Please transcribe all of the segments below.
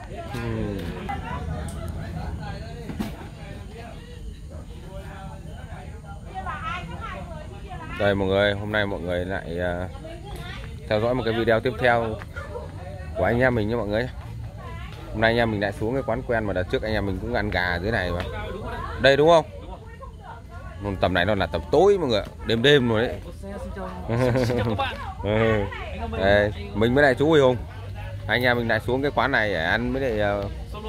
Đây mọi người, hôm nay mọi người lại theo dõi một cái video tiếp theo của anh em mình nha mọi người. Hôm nay anh em mình lại xuống cái quán quen mà đợt trước anh em mình cũng ăn gà dưới này mà. Đây đúng không? Tầm này nó là tầm tối mọi người, đêm rồi đấy. Đây, mình với lại chú Huy Hùng, anh em mình lại xuống cái quán này để ăn với lại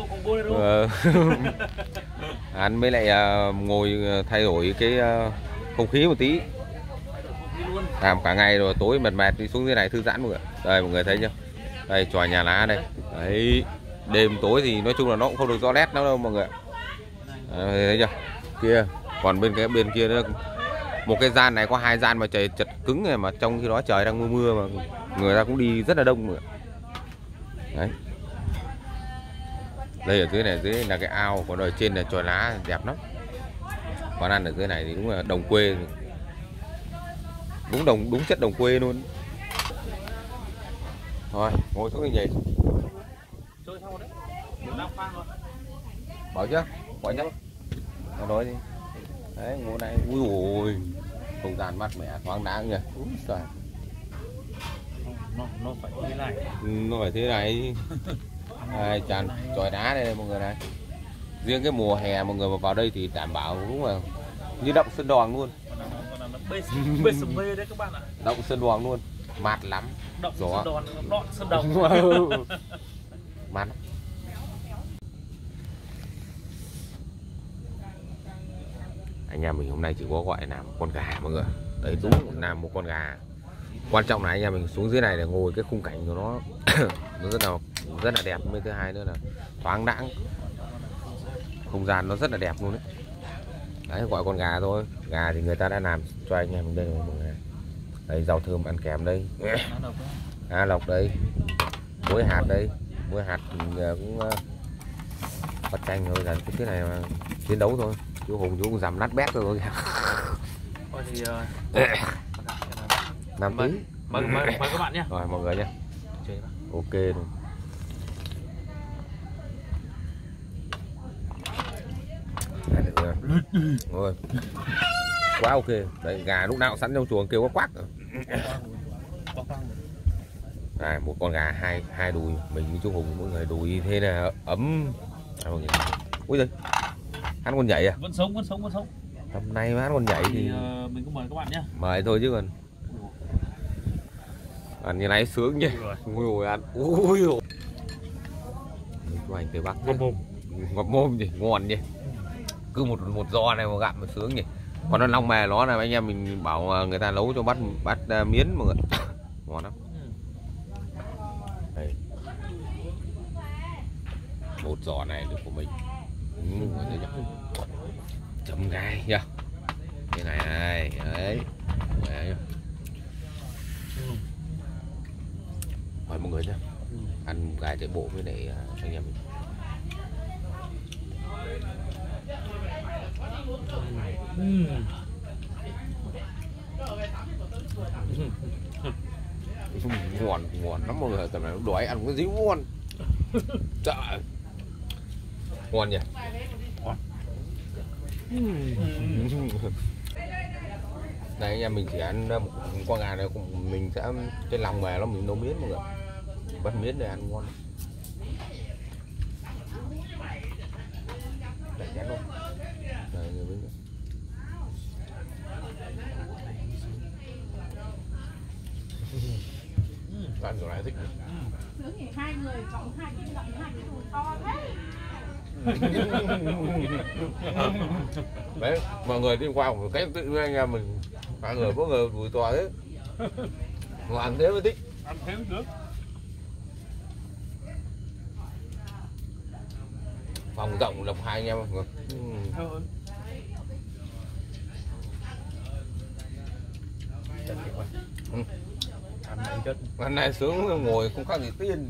ăn với lại ngồi thay đổi cái không khí một tí. Làm cả ngày rồi tối mệt đi xuống dưới này thư giãn mọi người. Đây mọi người thấy chưa? Đây tròi nhà lá đây. Đấy, đêm tối thì nói chung là nó cũng không được rõ nét đâu mọi người. Đấy, thấy chưa? Kia, còn bên kia nữa, một cái gian này có 2 gian mà trời chật cứng này, mà trong khi đó trời đang mưa mà người ta cũng đi rất là đông mọi người. Đấy. Đây ở dưới là cái ao, còn ở trên là chòi lá đẹp lắm. Quán ăn ở dưới này thì đúng là đồng quê, đúng chất đồng quê luôn. Thôi ngồi xuống cái gì bảo chứ gọi nhá nó nói đi. Đấy ngồi này, ui ôi không gian mát mẻ thoáng đáng nhỉ. Trời, nó phải thế này, nó phải thế này. Đây, tràn chòi đá đây mọi người này. Riêng cái mùa hè mọi người mà vào đây thì đảm bảo đúng là như động Sơn Đoòng luôn. Bê sầm mê đấy các bạn ạ. Động Sơn Đoòng luôn, mát lắm. Động Sơn Đoòng, đoạn Sơn Đồng. Mát. Anh em mình hôm nay chỉ có gọi là một con gà mọi người. Đấy đúng là một con gà. Quan trọng là anh em mình xuống dưới này để ngồi cái khung cảnh của nó nó rất là đẹp. Với thứ hai nữa là thoáng đãng, không gian nó rất là đẹp luôn đấy. Đấy gọi con gà thôi. Gà thì người ta đã làm cho anh em mình đây rồi mọi người. Đây rau thơm ăn kèm đây, á lọc đây, muối hạt đây. Muối hạt thì cũng bắt chanh thôi, là cái này mà chiến đấu thôi. Chú Hùng chú cũng dằm nát bét rồi. Thôi thì Nam tí. mời các bạn nhé. Rồi mọi người nhé. Ok luôn. Rồi. Quá ok. Đấy gà lúc nào cũng sẵn trong chuồng kêu có quắc. À, một con gà hai đùi, mình với chú Hùng mỗi người đùi thế là ấm. À, mọi người. Ui giời, hắn còn nhảy à? Vẫn sống. Tầm nay mà hắn còn nhảy thì mình cũng mời các bạn nhé. mời thôi chứ còn ăn như này sướng nhỉ. Ui ôi ăn, ui ôi của anh từ Bắc ngọt mồm gì ngon nhỉ. Cứ một giò này mà gặm mà sướng nhỉ. Còn nó long mè nó là anh em mình bảo người ta nấu cho bắt miến mọi người. Ngon lắm. Đây. Một giò này được của mình. Chấm gai nhá. Cái này này, đấy. Đấy. Mời mọi người nhá. Ăn gai chạy bộ với lại anh em mình. Ngon lắm mọi người, tầm này đói ăn cái díu ngon. Trời, ngon nhỉ. Đây anh em mình chỉ ăn một con gà này, mình sẽ cái lòng mè nó mình nấu miến mọi người, bắt miến để ăn ngon. Đấy, chén luôn. Đây, ăn chỗ này thích. Sướng thì 2 người chọn 2 cái gặm 2 cái đùi to thế. Đấy, mọi người đi qua một cái tự nhiên anh em mình 2 người có người đùi to thế. Mà ăn thế mới thích. Ăn thế mới được. Phòng rộng lộc 2 anh em mọi người. Ăn này sướng, ngồi không khác gì tiên.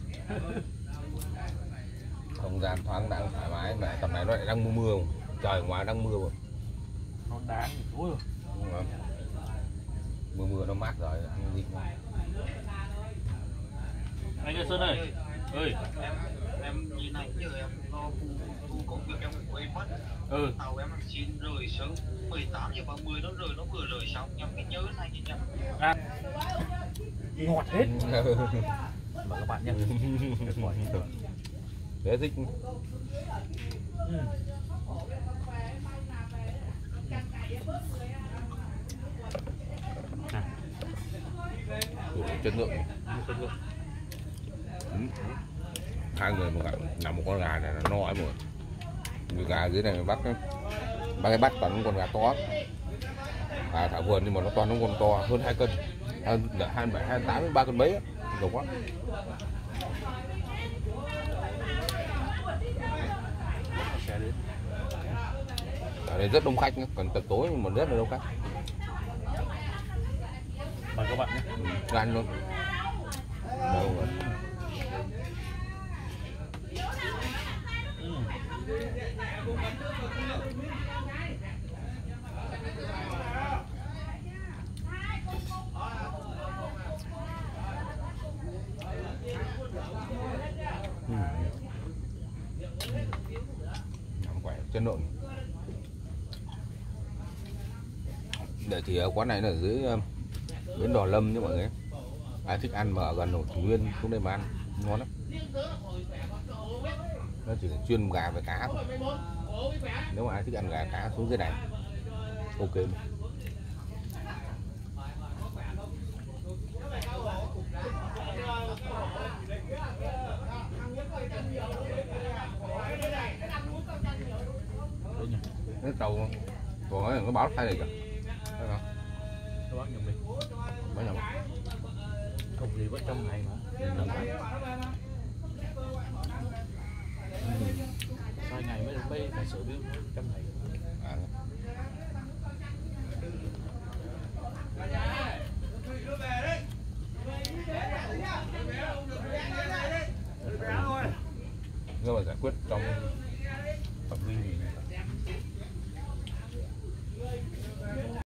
Không gian thoáng đãng thoải mái, mà tầm này nó lại đang mưa, trời ngoài đang mưa rồi. Nó đáng tối rồi. Mưa nó mát rồi, ăn gì ngon. Anh ơi Sơn ơi, em như này giờ em lo thu công việc em cũng quên mất. Ừ. Tàu em xin rời sớm 18:30 nó rời, nó vừa rời xong em mới nhớ này chị nhỉ. Ngọt hết. Mời các bạn nhé. Thế thích. Chất lượng. Hai người một nằm một con gà này là no ấy mọi người. Gà dưới này bắt cái bắt toàn con gà to. Gà thả vườn nhưng mà nó toàn nó con to hơn 2 cân, 27, 28, 3 cân mấy á, nhiều quá. Ở đây rất đông khách nữa, còn tập tối nhưng mà rất là đông khách. Mời các bạn nhé. Gan luôn. Đâu rồi. Quẻ chất lượng. Để thì quán này là ở dưới bến Đò Lâm chứ mọi người. Ai thích ăn mà ở gần Hồ Thủy Nguyên xuống đây mà ăn ngon lắm. Nó chỉ là chuyên gà và cá thôi. Nếu mà ai thích ăn gà cá xuống dưới này ok. Cái tàu còn nó báo thay này kìa. Thấy không? Các bác nhầm đi. Mấy nhầm. Không gì vẫn trong này mà. Sai ngày mới phải sửa biết trong này. Nhưng mà giải quyết trong phạm vi